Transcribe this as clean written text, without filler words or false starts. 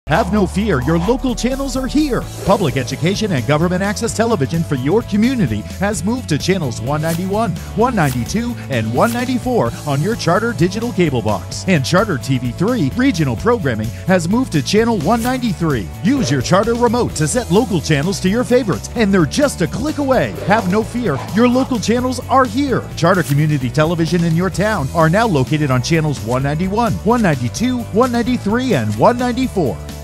Have no fear, your local channels are here. Public education and government access television for your community has moved to channels 191, 192, and 194 on your Charter digital cable box. And Charter TV3 regional programming has moved to channel 193. Use your Charter remote to set local channels to your favorites, and they're just a click away. Have no fear, your local channels are here. Charter Community Television in your town are now located on channels 191, 192, 193, and 194.